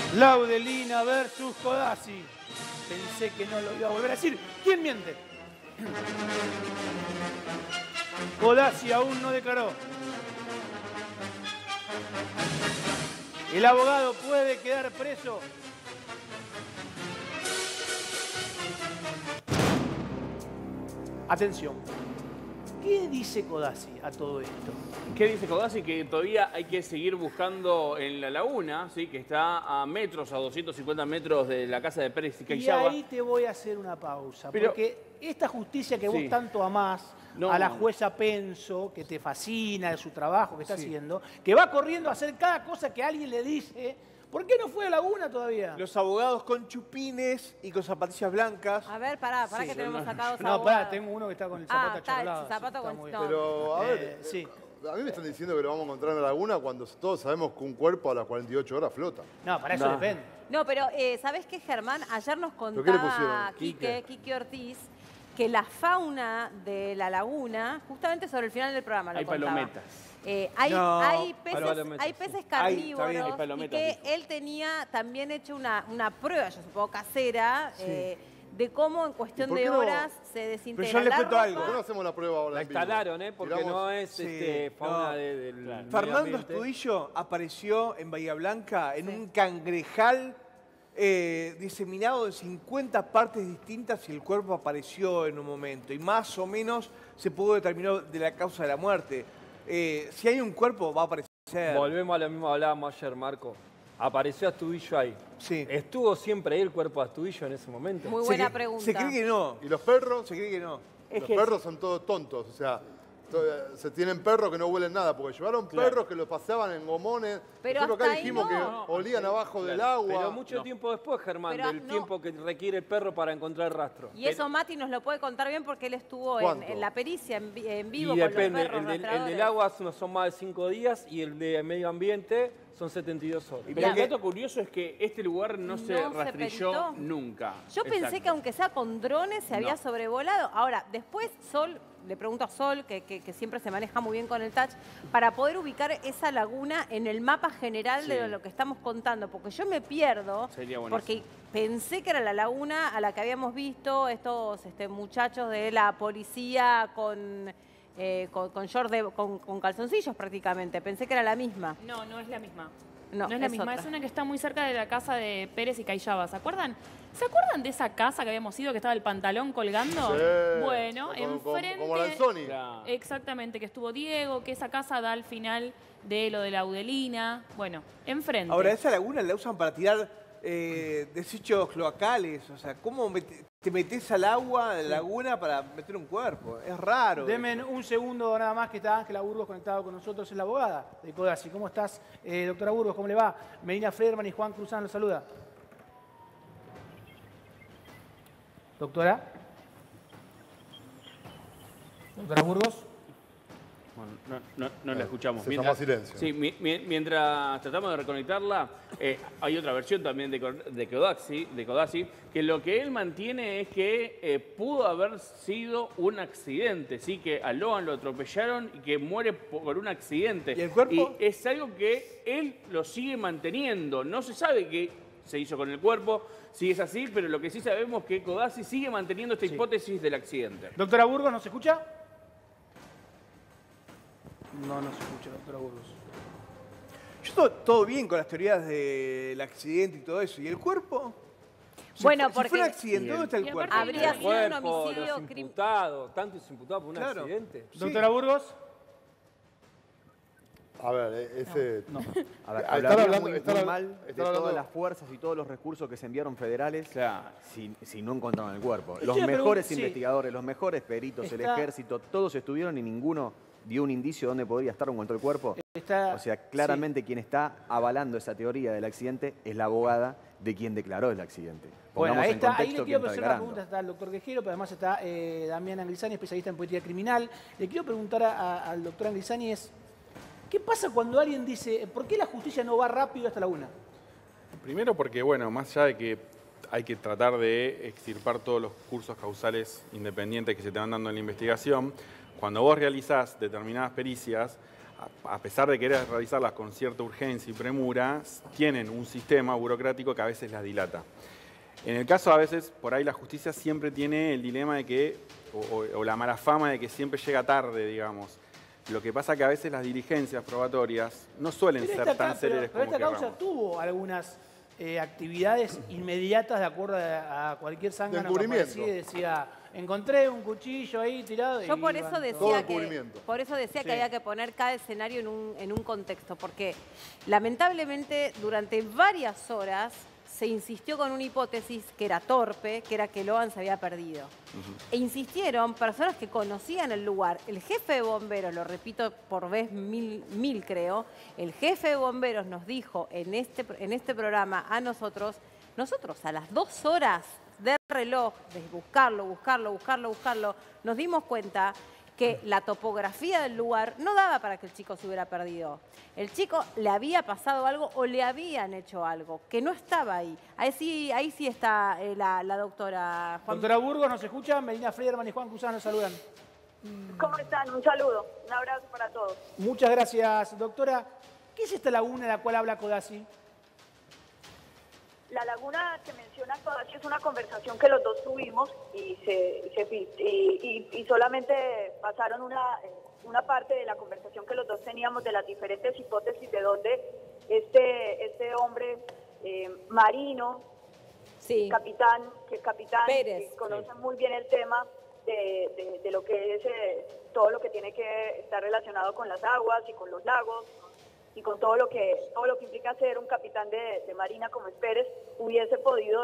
Laudelina versus Codazzi. Pensé que no lo iba a volver a decir. ¿Quién miente? Codazzi aún no declaró. El abogado puede quedar preso. Atención. ¿Qué dice Codazzi a todo esto? ¿Qué dice Codazzi? Que todavía hay que seguir buscando en la laguna, ¿sí? Que está a metros, a 250 metros de la casa de Pérez y Cayaba. Y ahí te voy a hacer una pausa, Pero, porque esta justicia que vos sí. tanto amás, No. a la jueza Penso, que te fascina de su trabajo que está haciendo, que va corriendo a hacer cada cosa que alguien le dice, ¿por qué no fue a Laguna todavía? Los abogados con chupines y con zapatillas blancas. A ver, pará que tenemos acá dos No, abogados. pará, tengo uno que está con el zapato está el achorlado. zapato está con- muy no. bien. Pero, a ver, Sí. a mí me están diciendo que lo vamos a encontrar en la laguna cuando todos sabemos que un cuerpo a las 48 horas flota. No, para eso No. depende. No, pero ¿sabés qué, Germán? Ayer nos qué le contaba pusieron? Quique Ortiz que la fauna de la laguna, justamente sobre el final del programa lo Hay contaba. palometas. No, hay palometas, peces sí. carnívoros Está bien, hay y palometas, que dijo. él tenía también hecho una prueba, yo supongo casera, de cómo en cuestión ¿Y por de qué no? horas se desintegra Pero yo les la cuento ropa. algo. ¿Por qué no hacemos la prueba ahora La en vivo? instalaron, porque Tiramos- no es Sí, fauna no. del medio Fernando ambiente. Estudillo apareció en Bahía Blanca en Sí. un cangrejal diseminado en 50 partes distintas y el cuerpo apareció en un momento. Y más o menos se pudo determinar de la causa de la muerte. Si hay un cuerpo, va a aparecer. Volvemos a lo mismo que hablábamos ayer, Marco. Apareció Astudillo ahí. Sí. ¿Estuvo siempre ahí el cuerpo de Astudillo en ese momento? Muy Se buena cre- pregunta. Se cree que no. ¿Y los perros? Se cree que no. Es Los que perros son todos tontos, o sea, se tienen perros que no huelen nada, porque llevaron perros que los paseaban en gomones. Pero Nosotros acá hasta ahí dijimos no. que olían abajo del agua. Pero mucho tiempo después, Germán, Pero del no. tiempo que requiere el perro para encontrar rastro. Y eso Mati nos lo puede contar bien porque él estuvo ¿Cuánto? en la pericia, en vivo Y con depende, los perros el del rastreadores. agua son más de 5 días y el de medio ambiente son 72 horas. Pero el dato curioso es que este lugar no se No se rastrilló peritó. nunca. Yo pensé Exacto. que aunque sea con drones se había No. sobrevolado. Ahora, después Sol, le pregunto a Sol, que siempre se maneja muy bien con el touch, para poder ubicar esa laguna en el mapa general Sí. de lo que estamos contando, porque yo me pierdo, Sería buenísimo. porque pensé que era la laguna a la que habíamos visto estos muchachos de la policía con short con calzoncillos prácticamente. Pensé que era la misma. No, no es la misma. No, No es la es misma, otra. es una que está muy cerca de la casa de Pérez y Cayaba. ¿Se acuerdan? ¿Se acuerdan de esa casa que habíamos ido que estaba el pantalón colgando? Sí. Bueno, Como enfrente. la Sony. Claro. Exactamente, que estuvo Diego, que esa casa da al final de lo de la Laudelina. Bueno, enfrente. Ahora, esa laguna la usan para tirar desechos cloacales. O sea, ¿cómo te metes al agua de la laguna para meter un cuerpo? Es raro. Denme un segundo nada más que está Ángela Burgos conectado con nosotros, es la abogada de Codazzi. ¿Cómo estás, doctora Burgos? ¿Cómo le va? Melina Frederman y Juan Cruzán los saluda. Doctora. Doctora Burgos. Bueno, no la escuchamos. Se llama silencio. Sí, mientras tratamos de reconectarla, hay otra versión también de Codazzi, que lo que él mantiene es que pudo haber sido un accidente, ¿sí? Que a Logan lo atropellaron y que muere por un accidente. ¿Y el cuerpo? Y es algo que él lo sigue manteniendo. No se sabe qué se hizo con el cuerpo, si es así, pero lo que sí sabemos es que Codazzi sigue manteniendo esta hipótesis del accidente. Doctora Burgos, ¿nos escucha? No nos escucha, doctora Burgos. Yo todo bien con las teorías del accidente y todo eso. ¿Y el cuerpo? Bueno, Si porque fue un accidente, ¿dónde está el Y cuerpo? aparte habría el sido un Cuerpo, homicidio. los imputados, tantos imputados por un Claro. accidente. Sí. Doctora Burgos. A ver, ese... No. A ver, Están hablaría hablando- muy están mal de hablando- todas las fuerzas y todos los recursos que se enviaron federales Claro. si no encontraron el cuerpo. Yo Los le mejores sí. investigadores, los mejores peritos, el Está- ejército, todos estuvieron y ninguno dio un indicio de dónde podría estar o encontró el cuerpo. Está, O sea, claramente quien está avalando esa teoría del accidente es la abogada de quien declaró el accidente. Bueno, Pongamos ahí, en está, ahí contexto le quiero quién hacer está una declarando. pregunta. Está el doctor Quejero, pero además está Damián Angrisani, especialista en política criminal. Le quiero preguntar al doctor Angrisani ¿qué pasa cuando alguien dice, ¿por qué la justicia no va rápido hasta la una? Primero porque, bueno, más allá de que hay que tratar de extirpar todos los cursos causales independientes que se te van dando en la investigación, cuando vos realizás determinadas pericias, a pesar de querer realizarlas con cierta urgencia y premura, tienen un sistema burocrático que a veces las dilata. En el caso, a veces, por ahí la justicia siempre tiene el dilema de que, o la mala fama de que siempre llega tarde, digamos. Lo que pasa que a veces las diligencias probatorias no suelen ser tan céleres como esta causa querramos. tuvo algunas actividades inmediatas de acuerdo a cualquier zángano que aparecía y decía, encontré un cuchillo ahí tirado. Yo por y eso iban decía, todos. que había que poner cada escenario en un contexto, porque lamentablemente durante varias horas se insistió con una hipótesis que era torpe, que era que Logan se había perdido. E insistieron personas que conocían el lugar. El jefe de bomberos, lo repito por vez mil creo, el jefe de bomberos nos dijo en este programa a nosotros a las 2 horas de reloj, de buscarlo, nos dimos cuenta que la topografía del lugar no daba para que el chico se hubiera perdido. El chico le había pasado algo o le habían hecho algo, que no estaba ahí. Ahí sí está la doctora. Doctora Burgos, ¿nos escuchan? Melina Friedman y Juan Cruzán nos saludan. ¿Cómo están? Un saludo, un abrazo para todos. Muchas gracias, doctora. ¿Qué es esta laguna de la cual habla Codazzi? La laguna que menciona Codazzi es una conversación que los dos tuvimos y solamente pasaron una parte de la conversación que los dos teníamos de las diferentes hipótesis de donde este hombre marino, capitán, Pérez, que conoce muy bien el tema de lo que es todo lo que tiene que estar relacionado con las aguas y con los lagos y con todo lo que implica ser un capitán de marina como es Pérez, hubiese podido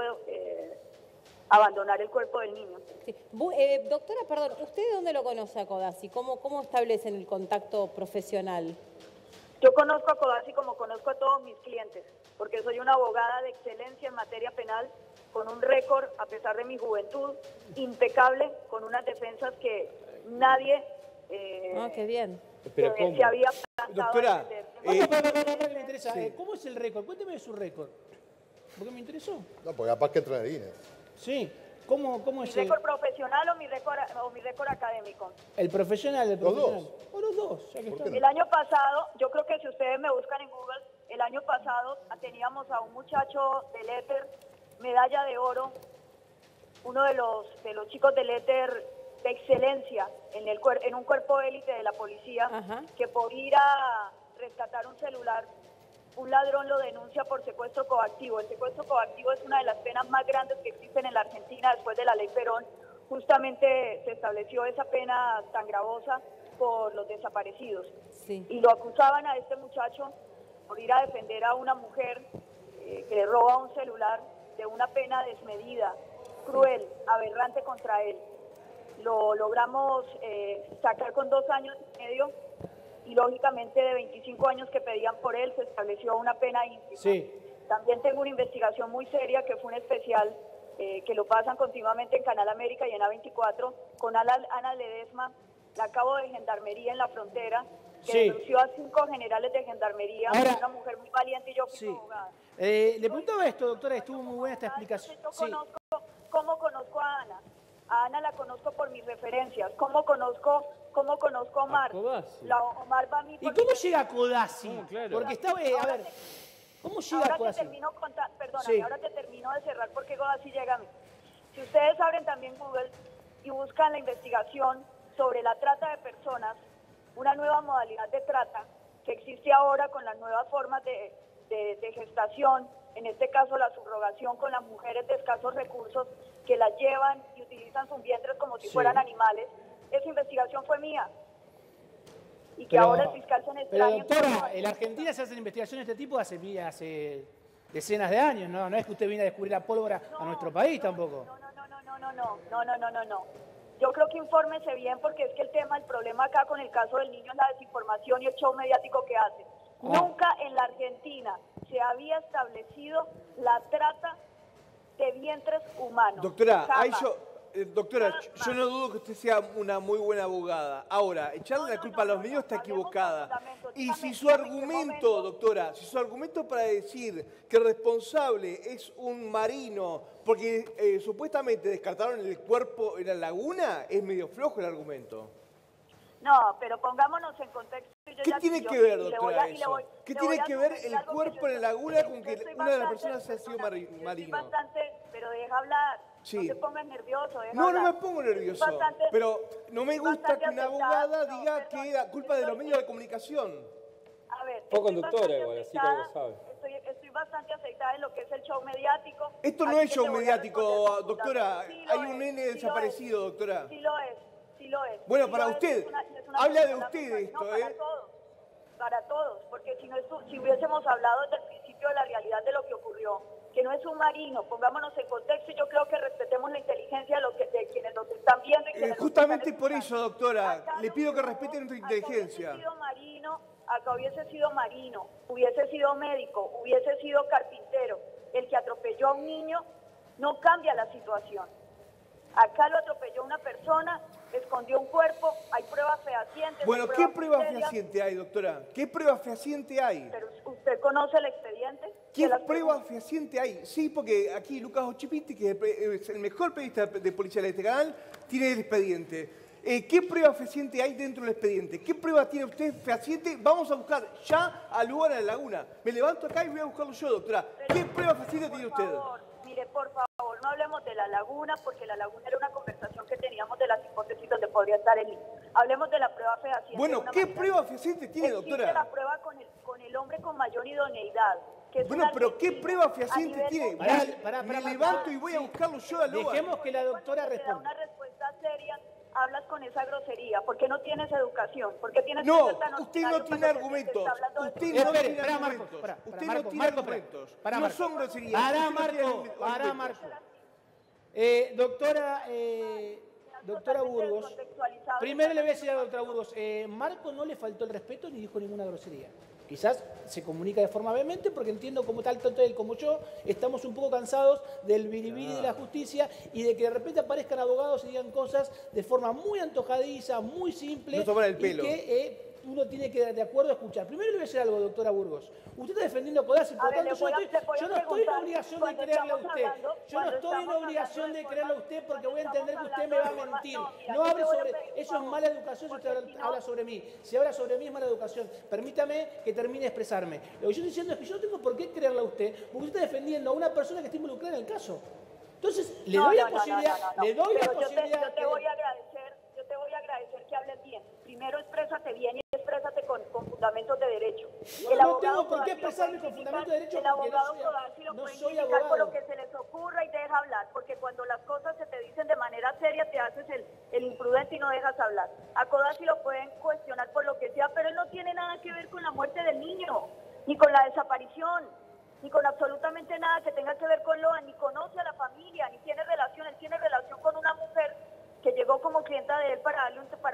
abandonar el cuerpo del niño. Sí. Doctora, perdón, ¿usted de dónde lo conoce a Codazzi? ¿Cómo establecen el contacto profesional? Yo conozco a Codazzi como conozco a todos mis clientes, porque soy una abogada de excelencia en materia penal, con un récord, a pesar de mi juventud, impecable, con unas defensas que nadie qué bien. se había plantado. Doctora, me interesa. ¿Cómo es el récord? Cuénteme de su récord. Porque me interesó. No, porque capaz que entra en el Guinness. Sí. ¿Cómo ¿Mi es récord profesional o mi récord académico? el profesional del Los profesional? dos. O los dos, ya que están. El año pasado, yo creo que si ustedes me buscan en Google, el año pasado teníamos a un muchacho del éter, medalla de oro, uno de los chicos del éter de excelencia en un cuerpo élite de la policía, que por ir a rescatar un celular, un ladrón lo denuncia por secuestro coactivo. El secuestro coactivo es una de las penas más grandes que existen en la Argentina después de la ley Perón. Justamente se estableció esa pena tan gravosa por los desaparecidos. Sí. Y lo acusaban a este muchacho por ir a defender a una mujer que le roba un celular, de una pena desmedida, cruel, aberrante contra él. Lo logramos sacar con 2 años y medio y lógicamente de 25 años que pedían por él se estableció una pena ínfima. Sí. También tengo una investigación muy seria que fue un especial que lo pasan continuamente en Canal América y en A24 con Ana Ledesma, la cabo de Gendarmería en la frontera, que denunció a 5 generales de Gendarmería, una mujer muy valiente y yo fui su abogada. Le preguntaba esto, doctora, estuvo muy buena esta explicación. ¿Cómo conozco a Ana? A Ana la conozco por mis referencias. ¿Cómo conozco a Omar? Omar va a mí. ¿Y cómo llega a Codazzi? Claro. Porque está, a ver, ¿cómo llega a Codazzi? Perdóname, ahora te termino de cerrar porque Codazzi llega a mí. Si ustedes abren también Google y buscan la investigación sobre la trata de personas, una nueva modalidad de trata que existe ahora con las nuevas formas de gestación, en este caso la subrogación con las mujeres de escasos recursos que las llevan y utilizan sus vientres como si fueran animales. Esa investigación fue mía. Y que ahora el fiscal se extraña. Pero doctora, en la Argentina se hacen investigaciones de este tipo hace decenas de años, ¿no? No es que usted viene a descubrir la pólvora a nuestro país tampoco. No. Yo creo que infórmese bien porque es que el problema acá con el caso del niño es la desinformación y el show mediático que hace. Nunca en la Argentina se había establecido la trata de vientres humanos. Doctora, yo no dudo que usted sea una muy buena abogada. Ahora, echarle la culpa a los niños está equivocada. Y si su argumento, doctora, si su argumento para decir que el responsable es un marino, porque supuestamente descartaron el cuerpo en la laguna, es medio flojo el argumento. No, pero pongámonos en contexto. ¿Qué tiene que ver, doctora, eso? ¿Qué tiene que ver el cuerpo en la laguna con que una de las personas ha sido marino? Pero deja hablar. Sí. No te pongas nervioso. No me pongo nervioso. Pero no me gusta que una abogada diga que es culpa de los medios de comunicación. A ver, Fue conductora igual, así que algo sabe. Estoy bastante aceitada en lo que es el show mediático. Esto no es show mediático, doctora. Hay un nene desaparecido, doctora. Sí lo es. Sí lo es. Bueno, sí para usted. Habla de usted esto, no, para todos. Para todos. Porque si hubiésemos hablado desde el principio de la realidad de lo que ocurrió, que no es un marino, pongámonos en contexto y yo creo que respetemos la inteligencia de quienes nos están viendo. Y Justamente por eso, doctora, le pido que respeten nuestra inteligencia. Acá hubiese sido marino, hubiese sido médico, hubiese sido carpintero. El que atropelló a un niño no cambia la situación. Acá lo atropelló una persona, escondió un cuerpo, hay pruebas fehacientes. Bueno, ¿qué prueba fehaciente hay, doctora? ¿Qué prueba fehaciente hay? Pero ¿usted conoce el expediente? ¿Qué prueba fehaciente hay? Sí, porque aquí Lucas Ochipiti, que es el mejor periodista de policía de este canal, tiene el expediente. ¿Qué prueba fehaciente hay dentro del expediente? ¿Qué prueba tiene usted fehaciente? Vamos a buscar ya al lugar de la laguna. Me levanto acá y voy a buscarlo yo, doctora. ¿Qué prueba fehaciente tiene usted? Mire, por favor, no hablemos de la laguna, porque la laguna era una conversación que teníamos de las hipótesis donde podría estar el niño. Hablemos de la prueba fehaciente. Bueno, ¿qué prueba fehaciente tiene, doctora? La prueba con el hombre con mayor idoneidad. Bueno, pero ¿qué prueba fehaciente tiene? Me levanto y voy a buscarlo yo al lugar. Dejemos que la doctora responda. Una respuesta seria. Hablas con esa grosería. ¿Por qué no tienes educación? ¿Por qué tienes no, usted no tiene argumentos. Usted no tiene argumentos. Usted no tiene argumentos. No son groserías. Para Marco. Doctora Burgos. Primero le voy a decir a la doctora Burgos. Marco no le faltó el respeto ni dijo ninguna grosería. Quizás se comunica de forma vehemente porque entiendo como tanto él como yo estamos un poco cansados del biribiri de la justicia y de que de repente aparezcan abogados y digan cosas de forma muy antojadiza, muy simple. No tomar el pelo. Y que uno tiene que, de acuerdo, escuchar. Primero le voy a decir algo, doctora Burgos. Usted está defendiendo a Codazzi, por lo tanto yo no estoy en obligación de creerle a usted. Yo no estoy en obligación de creerle a usted porque voy a entender que usted me va a mentir. No hable sobre... Eso es mala educación si usted habla sobre mí. Si habla sobre mí es mala educación. Permítame que termine de expresarme. Lo que yo estoy diciendo es que yo no tengo por qué creerle a usted porque usted está defendiendo a una persona que está involucrada en el caso. Entonces, le doy la posibilidad... Yo te voy a agradecer que hables bien. Primero exprésate bien y exprésate con fundamentos de derecho. No tengo por qué expresarme con fundamentos de derecho porque no soy abogado. Por lo que se les ocurra y deja hablar, porque cuando las cosas se te dicen de manera seria te haces el imprudente y no dejas hablar. A Codazzi lo pueden cuestionar por lo que sea, pero él no tiene nada que ver con la muerte del niño, ni con la desaparición, ni con absolutamente nada que tenga que ver con Loan, ni conoce a la familia, ni tiene relación. Él tiene relación con una mujer que llegó como clienta de él para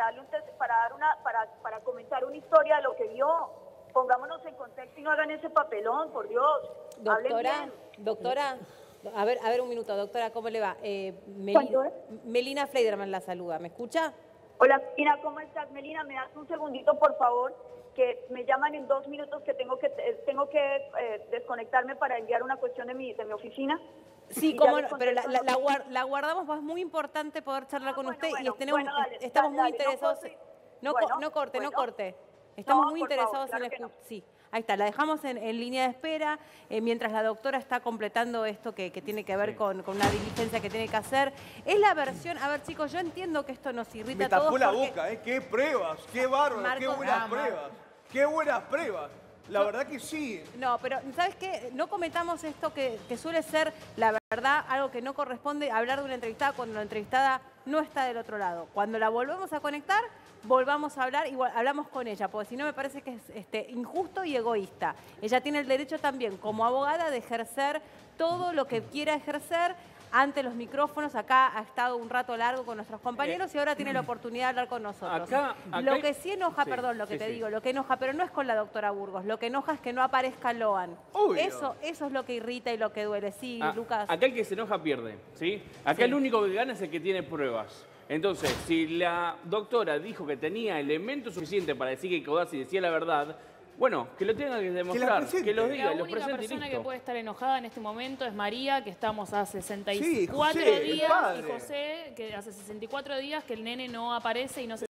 comentar una historia de lo que vio. Pongámonos en contexto y no hagan ese papelón, por Dios. Doctora, a ver un minuto, doctora, ¿cómo le va? Melina Fleiderman la saluda, ¿me escucha? Hola, Melina, ¿cómo estás? Melina, ¿me das un segundito, por favor? Que me llaman en 2 minutos, que tengo que desconectarme para enviar una cuestión de mi oficina. Sí, pero la guardamos, es muy importante poder charlar con usted y estamos muy interesados. No corte. Estamos muy interesados en escuchar. Sí, ahí está, la dejamos en línea de espera mientras la doctora está completando esto que tiene que ver con una diligencia que tiene que hacer. Es la versión, a ver chicos, yo entiendo que esto nos irrita a todos. Me tapó la boca, qué pruebas, qué bárbaro, qué buenas pruebas, qué buenas pruebas. La verdad que sí. No, pero ¿sabes qué? No cometamos esto que suele ser, la verdad, algo que no corresponde hablar de una entrevistada cuando la entrevistada no está del otro lado. Cuando la volvemos a conectar, volvamos a hablar y hablamos con ella, porque si no me parece que es injusto y egoísta. Ella tiene el derecho también, como abogada, de ejercer todo lo que quiera ejercer ante los micrófonos. Acá ha estado un rato largo con nuestros compañeros y ahora tiene la oportunidad de hablar con nosotros. Lo que sí enoja, lo que enoja, pero no es con la doctora Burgos, lo que enoja es que no aparezca Loan. Eso es lo que irrita y lo que duele. Sí, Lucas. Acá el que se enoja pierde, ¿sí? Acá el único que gana es el que tiene pruebas. Entonces, si la doctora dijo que tenía elementos suficientes para decir que Codazzi decía la verdad, bueno, que lo tenga que demostrar, que lo diga, lo presente y listo. La única persona que puede estar enojada en este momento es María, que estamos hace 64 José, días, y José, que hace 64 días que el nene no aparece y no se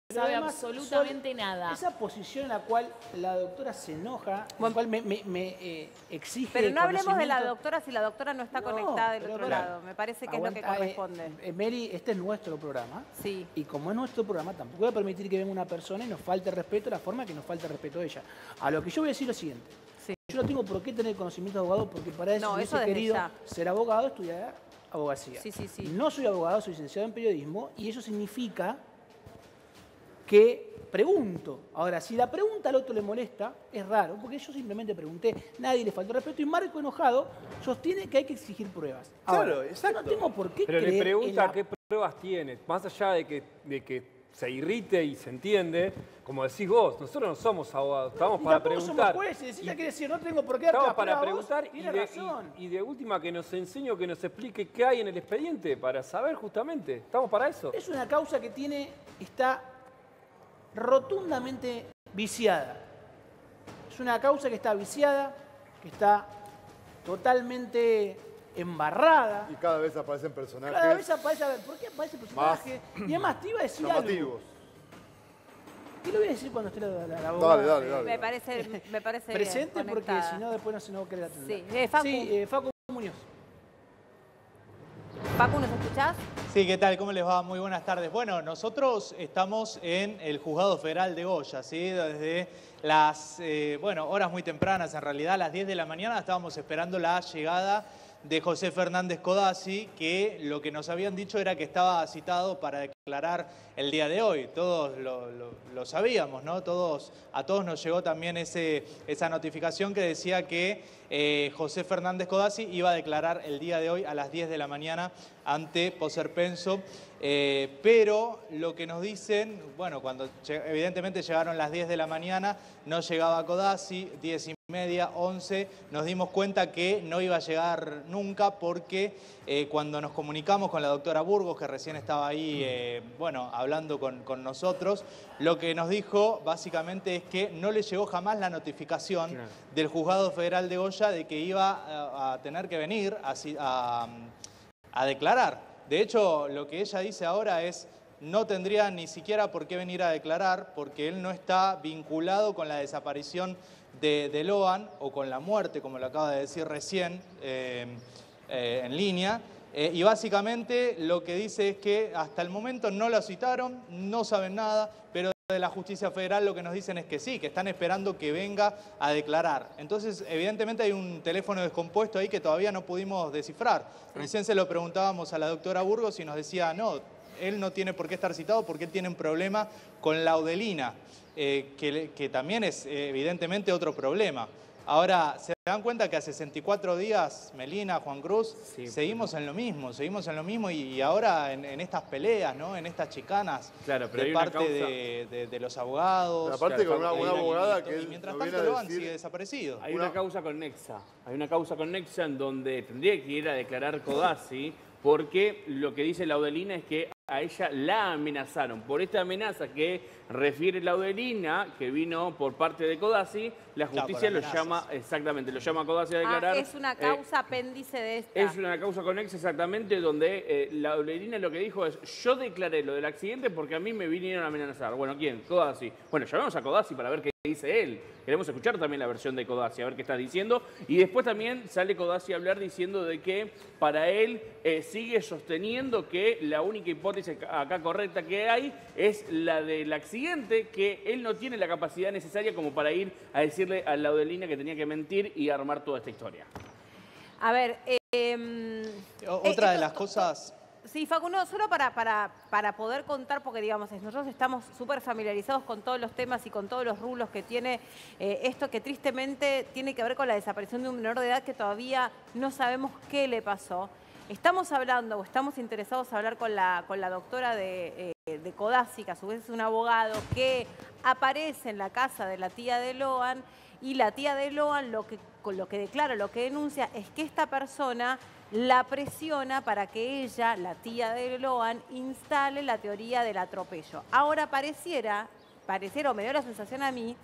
sabe absolutamente nada. Esa posición en la cual la doctora se enoja, en la cual me exige. Pero no hablemos de la doctora si la doctora no está conectada del otro lado. Me parece que es lo que corresponde. Mary, este es nuestro programa. Sí. Y como es nuestro programa, tampoco voy a permitir que venga una persona y nos falte respeto de la forma que nos falte respeto a ella. A lo que yo voy a decir lo siguiente. Sí. Yo no tengo por qué tener conocimiento de abogado porque para eso hubiese querido ser abogado, estudiar abogacía. Sí. No soy abogado, soy licenciado en periodismo y eso significa que pregunto. Ahora, si la pregunta al otro le molesta, es raro, porque yo simplemente pregunté, nadie le faltó respeto y Marco, enojado, sostiene que hay que exigir pruebas. Ahora, claro, exacto. Yo no tengo por qué Pero creer le pregunta en la... qué pruebas tiene, más allá de que se irrite y se entiende, como decís vos, nosotros no somos abogados, estamos para preguntar. Somos jueces, ella quiere decir, no tengo por qué estamos para preguntar y de última que nos enseñe o que nos explique qué hay en el expediente, para saber justamente, estamos para eso. Es una causa que está rotundamente viciada. Es una causa que está viciada, que está totalmente embarrada. Y cada vez aparecen personajes. Cada vez aparece, a ver, ¿por qué aparece personaje? Y además te iba a decir algo. ¿Qué le voy a decir cuando esté la abogada? Dale. Me parece presente bien, porque si no después no se nos va a querer atender. Sí, Facu. Sí, Facu Muñoz. Facu, ¿nos escuchás? Sí, ¿qué tal? ¿Cómo les va? Muy buenas tardes. Bueno, nosotros estamos en el Juzgado Federal de Goya, ¿sí? Desde las, horas muy tempranas, en realidad a las 10 de la mañana estábamos esperando la llegada de José Fernández Codazzi, que lo que nos habían dicho era que estaba citado para declarar el día de hoy. Todos lo sabíamos, ¿no? A todos nos llegó también esa notificación que decía que José Fernández Codazzi iba a declarar el día de hoy a las 10 de la mañana ante Poserpenso. Pero lo que nos dicen, bueno, cuando evidentemente llegaron las 10 de la mañana, no llegaba Codazzi, 10:30, 11, nos dimos cuenta que no iba a llegar nunca porque cuando nos comunicamos con la doctora Burgos, que recién estaba ahí, hablando con nosotros, lo que nos dijo básicamente es que no le llegó jamás la notificación del Juzgado Federal de Goya de que iba a tener que venir a declarar. De hecho, lo que ella dice ahora es no tendría ni siquiera por qué venir a declarar porque él no está vinculado con la desaparición de Loan o con la muerte, como lo acaba de decir recién en línea. Y básicamente lo que dice es que hasta el momento no lo citaron, no saben nada, pero de la Justicia Federal lo que nos dicen es que sí, que están esperando que venga a declarar. Entonces, evidentemente hay un teléfono descompuesto ahí que todavía no pudimos descifrar. Recién se lo preguntábamos a la doctora Burgos y nos decía, no, él no tiene por qué estar citado porque él tiene un problema con la laudelina, que también es evidentemente otro problema. Ahora, ¿se dan cuenta que a 64 días, Melina, Juan Cruz, seguimos en lo mismo y ahora en estas peleas, ¿no? En estas chicanas de parte de los abogados. Pero aparte con una abogada que y mientras tanto Loan sigue desaparecido. Hay una causa connexa en donde tendría que ir a declarar Codazzi porque lo que dice Laudelina es que a ella la amenazaron. Por esta amenaza que refiere Laudelina, que vino por parte de Codazzi, la justicia lo llama a Codazzi a declarar. Es una causa apéndice de esta. Es una causa conexa exactamente donde Laudelina lo que dijo es yo declaré lo del accidente porque a mí me vinieron a amenazar. Bueno, ¿quién? Codazzi. Bueno, llamemos a Codazzi para ver qué dice él. Queremos escuchar también la versión de Codazzi, a ver qué está diciendo. Y después también sale Codazzi a hablar diciendo de que para él sigue sosteniendo que la única hipótesis acá correcta que hay es la del accidente, que él no tiene la capacidad necesaria como para ir a decirle a Laudelina que tenía que mentir y armar toda esta historia. A ver, otra de las cosas... Sí, Facu, no, solo para poder contar, porque digamos, nosotros estamos súper familiarizados con todos los temas y con todos los rublos que tiene esto, que tristemente tiene que ver con la desaparición de un menor de edad que todavía no sabemos qué le pasó. Estamos hablando, o estamos interesados en hablar con la doctora de Codazzi, que a su vez es un abogado, que aparece en la casa de la tía de Loan, y la tía de Loan lo que declara, lo que denuncia, es que esta persona la presiona para que ella, la tía de Loan, instale la teoría del atropello. Ahora pareciera, o me dio la sensación a mí,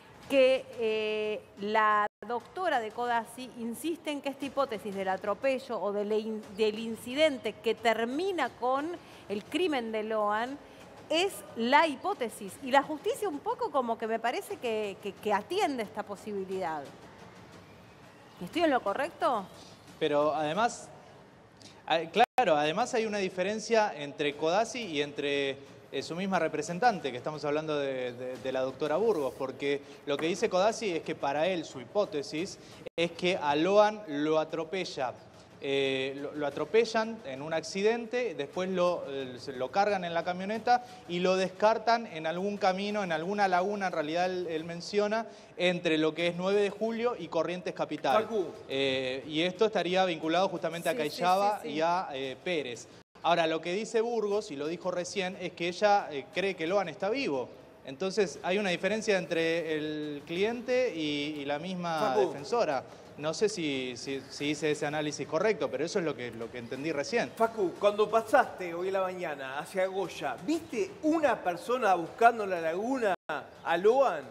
que la doctora de Codazzi insiste en que esta hipótesis del atropello o del incidente que termina con el crimen de Loan es la hipótesis. Y la justicia un poco como que me parece que atiende esta posibilidad. ¿Estoy en lo correcto? Pero además, claro, además hay una diferencia entre Codazzi y entre su misma representante, que estamos hablando de la doctora Burgos, porque lo que dice Codazzi es que para él su hipótesis es que a Loan lo atropella. Lo atropellan en un accidente, después lo cargan en la camioneta y lo descartan en algún camino, en alguna laguna, en realidad él menciona, entre lo que es 9 de julio y Corrientes Capital. Y esto estaría vinculado justamente a Cayllaba y a Pérez. Ahora, lo que dice Burgos, y lo dijo recién, es que ella cree que Loan está vivo. Entonces hay una diferencia entre el cliente y la misma defensora. No sé si hice ese análisis correcto, pero eso es lo que entendí recién. Facu, cuando pasaste hoy en la mañana hacia Goya, ¿viste una persona buscando en la laguna a Loan?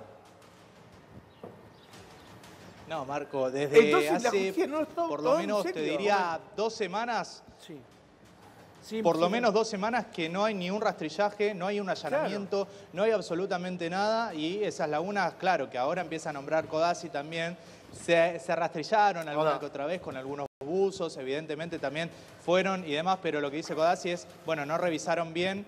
No, Marco, desde entonces, hace por lo menos, te diría, 2 semanas... Sí, por lo menos 2 semanas que no hay ni un rastrillaje, no hay un allanamiento, no hay absolutamente nada. Y esas lagunas, claro, que ahora empieza a nombrar Codazzi también, se rastrillaron alguna que otra vez con algunos buzos, evidentemente también fueron y demás, pero lo que dice Codazzi es, bueno, no revisaron bien,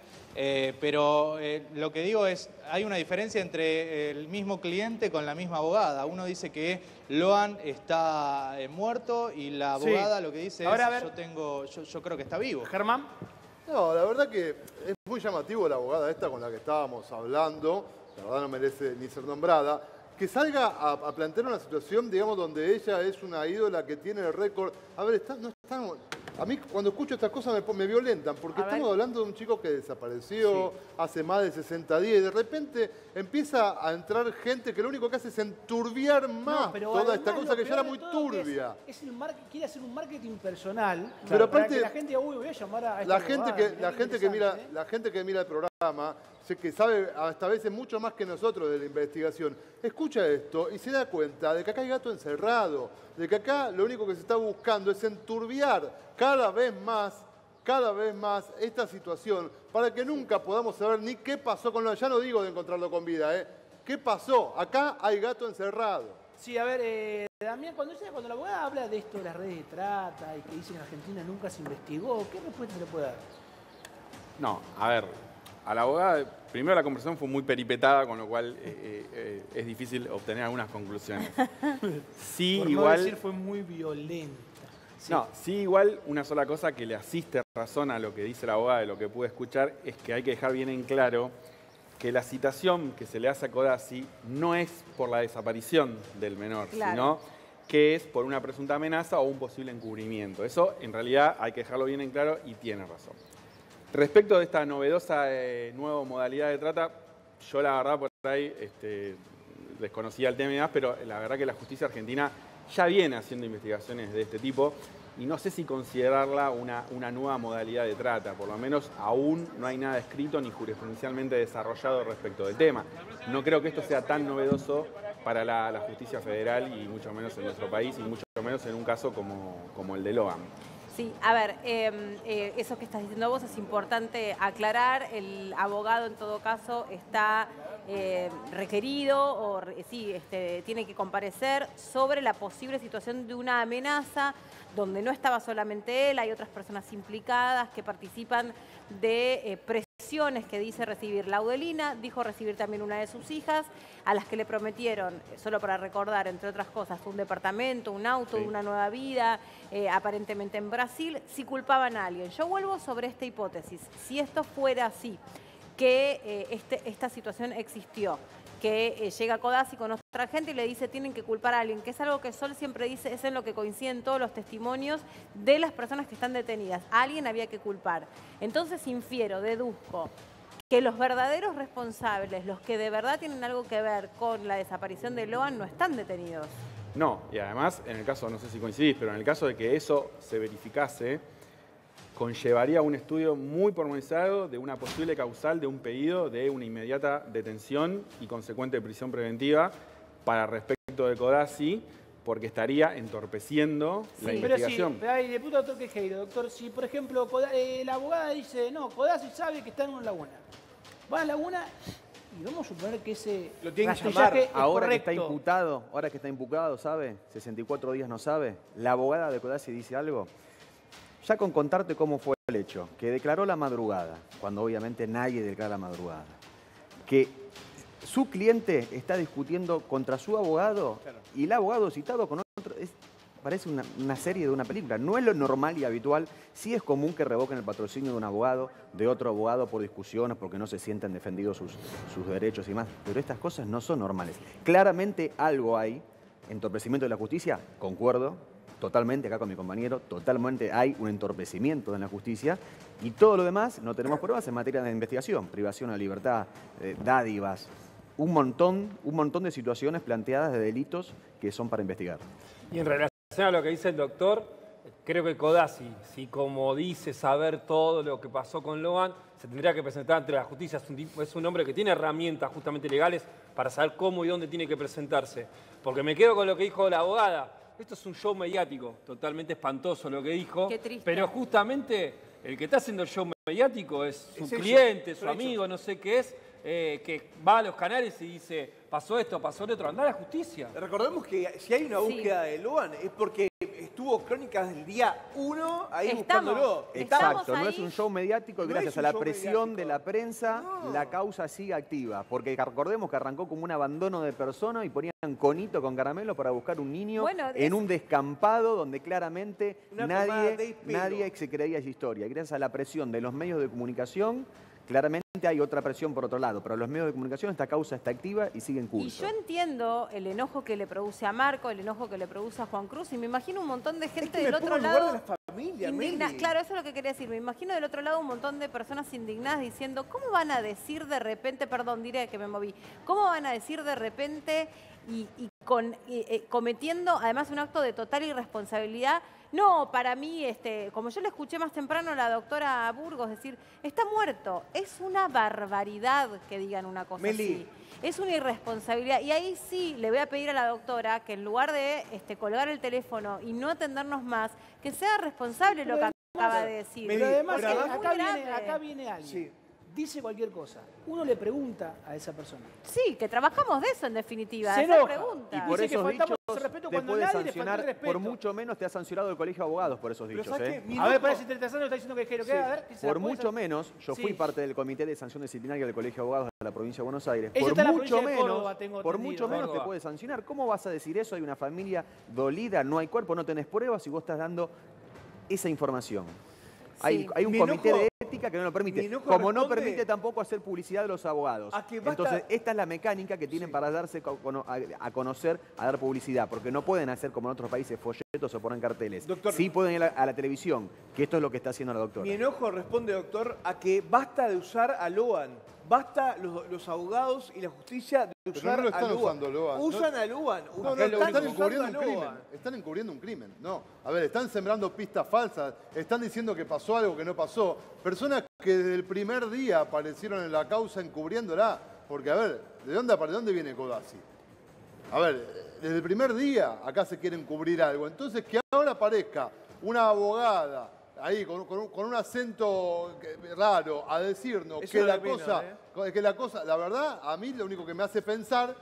pero lo que digo es, hay una diferencia entre el mismo cliente con la misma abogada. Uno dice que Loan está muerto y la abogada lo que dice es, yo creo que está vivo. Germán. No, la verdad que es muy llamativo la abogada esta con la que estábamos hablando, la verdad no merece ni ser nombrada, que salga a plantear una situación, digamos, donde ella es una ídola que tiene el récord. A ver, a mí cuando escucho estas cosas me violentan, porque estamos hablando de un chico que desapareció hace más de 60 días y de repente empieza a entrar gente que lo único que hace es enturbiar más toda esta cosa que ya era muy turbia. Quiere hacer un marketing personal, pero aparte, para que la gente, voy a llamar a esta la gente que mira el programa, que sabe hasta veces mucho más que nosotros de la investigación, escucha esto y se da cuenta de que acá hay gato encerrado, de que acá lo único que se está buscando es enturbiar cada vez más esta situación para que nunca podamos saber ni qué pasó con lo... Ya no digo de encontrarlo con vida, ¿qué pasó? Acá hay gato encerrado. Sí, a ver, Damián, cuando la abogada habla de esto de las redes de trata y que dice que en Argentina nunca se investigó, ¿qué respuesta se le puede dar? No, a ver, a la abogada, primero la conversación fue muy peripetada, con lo cual es difícil obtener algunas conclusiones. Sí, por igual... no decir, fue muy violenta. Sí. No, sí, igual una sola cosa que le asiste razón a lo que dice la abogada, de lo que pude escuchar, es que hay que dejar bien en claro que la citación que se le hace a Codazzi no es por la desaparición del menor, sino que es por una presunta amenaza o un posible encubrimiento. Eso, en realidad, hay que dejarlo bien en claro y tiene razón. Respecto de esta novedosa nueva modalidad de trata, yo la verdad por ahí desconocía el tema y demás, pero la verdad que la justicia argentina ya viene haciendo investigaciones de este tipo y no sé si considerarla una nueva modalidad de trata. Por lo menos aún no hay nada escrito ni jurisprudencialmente desarrollado respecto del tema. No creo que esto sea tan novedoso para la justicia federal y mucho menos en nuestro país y mucho menos en un caso como el de Loan. Sí, a ver, eso que estás diciendo vos es importante aclarar. El abogado en todo caso está requerido o tiene que comparecer sobre la posible situación de una amenaza donde no estaba solamente él, hay otras personas implicadas que participan de presiones que dice recibir. Laudelina dijo recibir también una de sus hijas, a las que le prometieron, solo para recordar, entre otras cosas, un departamento, un auto, una nueva vida, aparentemente en Brasil, si culpaban a alguien. Yo vuelvo sobre esta hipótesis. Si esto fuera así, que esta situación existió, que llega Codazzi con otra gente y le dice tienen que culpar a alguien, que es algo que Sol siempre dice, es en lo que coinciden todos los testimonios de las personas que están detenidas. A alguien había que culpar. Entonces deduzco, que los verdaderos responsables, los que de verdad tienen algo que ver con la desaparición de Loan, no están detenidos. No, y además, en el caso, no sé si coincidís, pero en el caso de que eso se verificase, conllevaría un estudio muy pormenorizado de una posible causal de un pedido de una inmediata detención y consecuente prisión preventiva para respecto de Codazzi, porque estaría entorpeciendo la investigación. Pero hay deputado doctor Quejeiro, doctor, si por ejemplo la abogada dice, no, Codazzi sabe que está en una laguna. va a la laguna y vamos a suponer que ese Lo tienen que rastrillaje llamar. es Ahora que correcto. está imputado, ¿sabe? 64 días no sabe. La abogada de Codazzi dice algo. Ya con contarte cómo fue el hecho, que declaró la madrugada, cuando obviamente nadie declara la madrugada, que su cliente está discutiendo contra su abogado y el abogado citado con otro, parece una serie de una película. No es lo normal y habitual. Sí es común que revoquen el patrocinio de un abogado, de otro abogado por discusiones, porque no se sienten defendidos sus derechos y más. Pero estas cosas no son normales. Claramente algo hay, entorpecimiento de la justicia, concuerdo totalmente acá con mi compañero, totalmente hay un entorpecimiento en la justicia y todo lo demás no tenemos pruebas en materia de investigación, privación de la libertad, dádivas, un montón de situaciones planteadas de delitos que son para investigar. Y en relación a lo que dice el doctor, creo que Codazzi, si como dice saber todo lo que pasó con Logan, se tendría que presentar ante la justicia. Es un hombre que tiene herramientas justamente legales para saber cómo y dónde tiene que presentarse. Porque me quedo con lo que dijo la abogada. Esto es un show mediático, totalmente espantoso lo que dijo. Qué triste. Pero justamente el que está haciendo el show mediático es su cliente, su amigo, no sé qué es, que va a los canales y dice, pasó esto, pasó lo otro, anda a la justicia. Recordemos que si hay una búsqueda de Logan es porque estuvo Crónicas del día 1 ahí buscándolo. Exacto, no es un show mediático y gracias a la presión de la prensa la causa sigue activa. Porque recordemos que arrancó como un abandono de personas y ponían conito con caramelo para buscar un niño en un descampado donde claramente nadie se creía esa historia. Y gracias a la presión de los medios de comunicación, claramente hay otra presión por otro lado, pero los medios de comunicación esta causa está activa y sigue en curso. Y yo entiendo el enojo que le produce a Marco, el enojo que le produce a Juan Cruz, y me imagino un montón de gente del otro lado. Claro, eso es lo que quería decir. Me imagino del otro lado un montón de personas indignadas diciendo, ¿cómo van a decir de repente, perdón, diré que me moví, cómo van a decir de repente y cometiendo además un acto de total irresponsabilidad? No, para mí, como yo le escuché más temprano a la doctora Burgos decir, está muerto. Es una barbaridad que digan una cosa así. Es una irresponsabilidad. Y ahí sí le voy a pedir a la doctora que en lugar de colgar el teléfono y no atendernos más, que sea responsable lo que acaba de decir. Pero además, acá viene alguien. Dice cualquier cosa. Uno le pregunta a esa persona. Sí, que trabajamos de eso en definitiva. Se enoja. pregunta. Y por esos dichos te puede sancionar, por mucho menos te ha sancionado el Colegio de Abogados por esos dichos. A ver, parece interesante, está diciendo que a ver, por mucho menos, yo fui parte del Comité de Sanción Disciplinaria del Colegio de Abogados de la Provincia de Buenos Aires. Por mucho menos te puede sancionar. ¿Cómo vas a decir eso? Hay una familia dolida, no hay cuerpo, no tenés pruebas y vos estás dando esa información. Hay un comité de ética que no lo permite, como no permite tampoco hacer publicidad de los abogados. Entonces, esta es la mecánica que tienen para darse a conocer, a dar publicidad, porque no pueden hacer como en otros países folletos o poner carteles. Doctor, sí pueden ir a la televisión, que esto es lo que está haciendo la doctora. Mi enojo responde, doctor, a que basta de usar a Logan. Basta los abogados y la justicia de usar no lo están usando, Logan. Usan a Logan. Están encubriendo un crimen. No, a ver, están sembrando pistas falsas, están diciendo que pasó algo que no pasó. Personas que desde el primer día aparecieron en la causa encubriéndola. Porque, a ver, ¿de dónde viene Codazzi? A ver, desde el primer día acá se quiere encubrir algo. Entonces, que ahora aparezca una abogada ahí con un acento raro a decirnos que la cosa, la verdad, a mí lo único que me hace pensar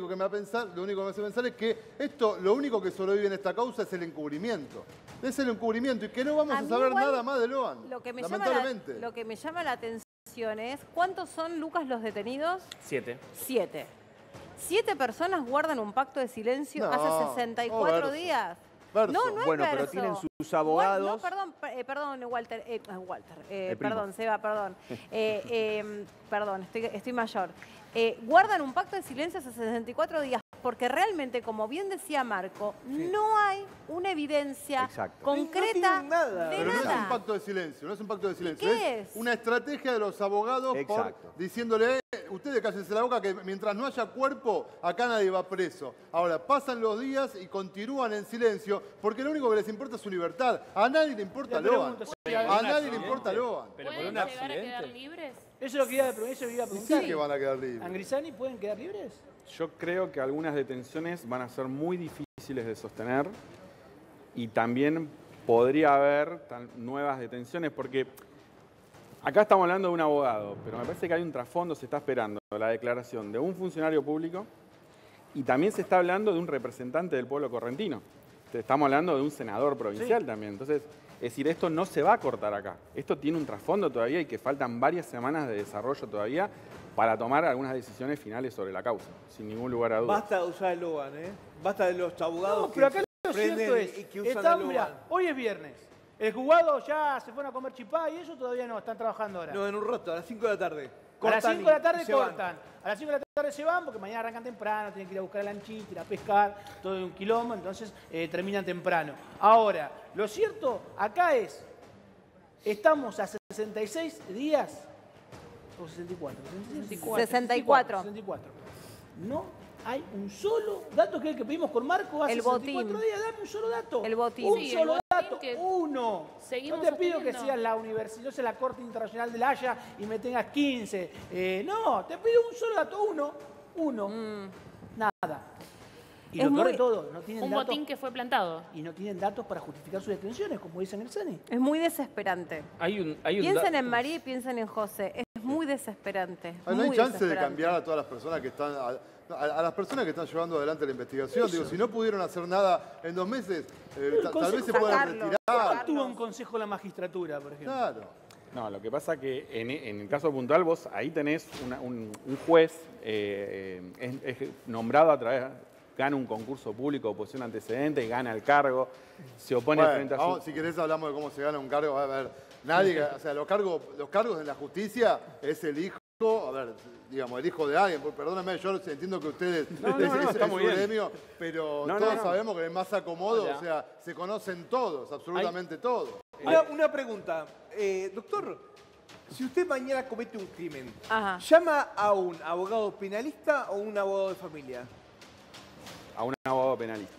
es que esto, lo único que sobrevive en esta causa es el encubrimiento. Es el encubrimiento y que no vamos a saber nada más de Logan, lamentablemente. Lo que me llama la atención es, ¿cuántos son, Lucas, los detenidos? 7. 7. 7 personas guardan un pacto de silencio hace 64 días. Verso. No es bueno, verso. pero tienen sus abogados. Perdón, Walter. Perdón, Seba, perdón. Perdón, estoy mayor. Guardan un pacto de silencio hace 64 días porque realmente, como bien decía Marco, no hay una evidencia concreta de nada. Pero no es un pacto de silencio, ¿Qué es? Una estrategia de los abogados diciéndole, ustedes cállense la boca que mientras no haya cuerpo, acá nadie va preso. Ahora, pasan los días y continúan en silencio porque lo único que les importa es su libertad. A nadie le importa Logan. A nadie le importa Logan. ¿Pueden llegar a quedar libres? Eso es lo que iba a preguntar. Sí que van a quedar libres. ¿Angrisani pueden quedar libres? Yo creo que algunas detenciones van a ser muy difíciles de sostener y también podría haber nuevas detenciones porque Acá estamos hablando de un abogado, pero me parece que hay un trasfondo, se está esperando la declaración de un funcionario público y también se está hablando de un representante del pueblo correntino. Estamos hablando de un senador provincial también. Entonces, es decir, esto no se va a cortar acá. Esto tiene un trasfondo todavía y que faltan varias semanas de desarrollo todavía para tomar algunas decisiones finales sobre la causa, sin ningún lugar a dudas. Basta de usar el Logan, ¿eh? Basta de los abogados No, pero acá que lo cierto es, y que usan el mirá, Logan. hoy es viernes. El juzgado ya se fueron a comer chipá y ellos todavía no, están trabajando ahora. No, en un rato, a las 5 de la tarde. A las 5 de la tarde se van. cortan. A las 5 de la tarde se van porque mañana arrancan temprano, tienen que ir a buscar el lanchito, ir a pescar, todo de un quilombo, entonces terminan temprano. Ahora, lo cierto acá es, estamos a 66 días, o 64, 64. No hay un solo dato que es el que pedimos con Marco hace El 64 botín. días, dame un solo dato. El botín. Un Sí, solo el dato, botín que uno. seguimos No te pido que sosteniendo. seas la universidad, no sé, la Corte Internacional de la Haya y me tengas 15. No, te pido un solo dato, uno. Nada. Y Es lo peor muy- de todo, no tienen Un datos. botín que fue plantado. Y no tienen datos para justificar sus detenciones, como dicen el CENI. Es muy desesperante. Hay un Piensen en María y piensen en José. Es muy desesperante. Ah, no hay muy chance de desesperante. cambiar a todas las personas que están, a las personas que están llevando adelante la investigación. Digo, si no pudieron hacer nada en 2 meses, tal vez se puedan Sacarlo. retirar. Tuvo un consejo de la magistratura, por ejemplo. Claro. No, lo que pasa que en el caso puntual vos ahí tenés un juez es nombrado a través, gana un concurso público de oposición antecedente, gana el cargo, se opone Bueno, frente a vamos, su... si querés hablamos de cómo se gana un cargo. A ver, nadie, o sea, los cargos en la justicia es el hijo, a ver, digamos, el hijo de alguien. Perdóname, yo entiendo que ustedes está muy su bien. gremio, pero No, todos no. sabemos que es más acomodo, Hola. o sea, se conocen todos, absolutamente todos. Una pregunta. Doctor, si usted mañana comete un crimen, Ajá. ¿llama a un abogado penalista o un abogado de familia? a un abogado penalista.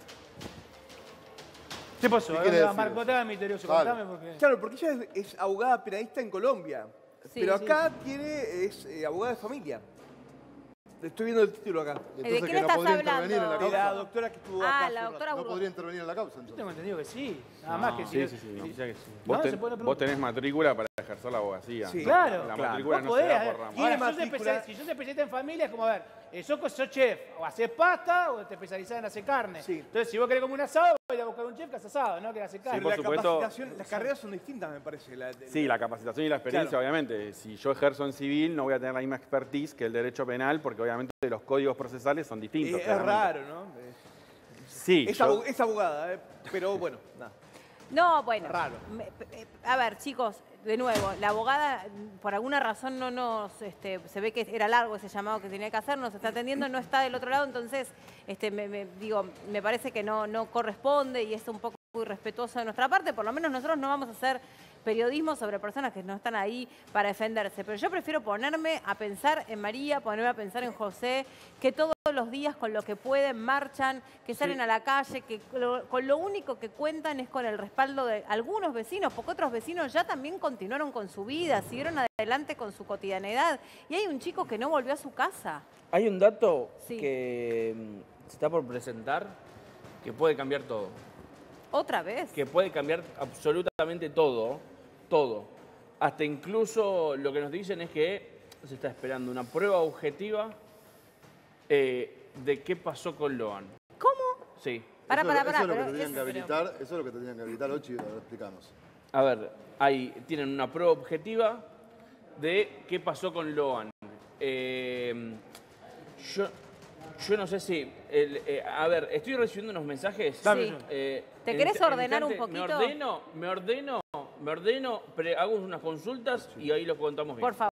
¿Qué pasó? ¿Qué A quiere ver, decir Marco, eso? contame misterioso, Vale. contame porque... Claro, porque ella es abogada penalista en Colombia. Sí, pero sí. acá es abogada de familia. Estoy viendo el título acá. ¿De Entonces, qué que no estás podría intervenir en la hablando? De la causa. doctora que estuvo acá. hace La un doctora No Burgos. podría intervenir en la causa, Yo entonces. tengo entendido que sí. Nada más que Sí, si... sí, no, Quizá que sí. Vos, No, se puede vos tenés matrícula para ejercer la abogacía. Sí. Claro, La claro. matrícula Vos no podés, se da a ver, por ramo. Tiene ahora, matrícula. si sos especialista en familia, es como, a ver, sos chef, o haces pasta o te especializás en hacer carne. Sí. Entonces, si vos querés comer un asado, vas a ir a buscar un chef que hace asado, ¿no? Que hace carne. por la supuesto. capacitación, las carreras son distintas, me parece. Sí, la capacitación y la experiencia, Claro. obviamente. Si yo ejerzo en civil, no voy a tener la misma expertise que el derecho penal, porque obviamente los códigos procesales son distintos. Es claramente. raro, ¿no? Sí, Es, yo- es abogada, pero bueno, nada. No, bueno. Raro. A ver, chicos, de nuevo, la abogada por alguna razón no nos, se ve que era largo ese llamado que tenía que hacer, nos está atendiendo, no está del otro lado, entonces, me parece que no corresponde y es un poco irrespetuoso de nuestra parte, por lo menos nosotros no vamos a hacer periodismo sobre personas que no están ahí para defenderse, pero yo prefiero ponerme a pensar en María, ponerme a pensar en José, que todos los días con lo que pueden marchan, que salen a la calle, que con lo único que cuentan es con el respaldo de algunos vecinos, porque otros vecinos ya también continuaron con su vida, siguieron adelante con su cotidianidad, y hay un chico que no volvió a su casa. Hay un dato Sí. que se está por presentar que puede cambiar todo. ¿Otra vez? Que puede cambiar absolutamente todo. Todo. Hasta incluso lo que nos dicen es que se está esperando una prueba objetiva de qué pasó con Loan. ¿Cómo? Sí. Pará, Eso es lo que pero tenían que habilitar, eso es lo que tenían que habilitar, Ochi, a ver, explícanos. A ver, tienen una prueba objetiva de qué pasó con Loan. Yo no sé si... a ver, estoy recibiendo unos mensajes. Sí. ¿Te querés ordenar un poquito? Me ordeno, hago unas consultas y ahí lo contamos bien. Por favor.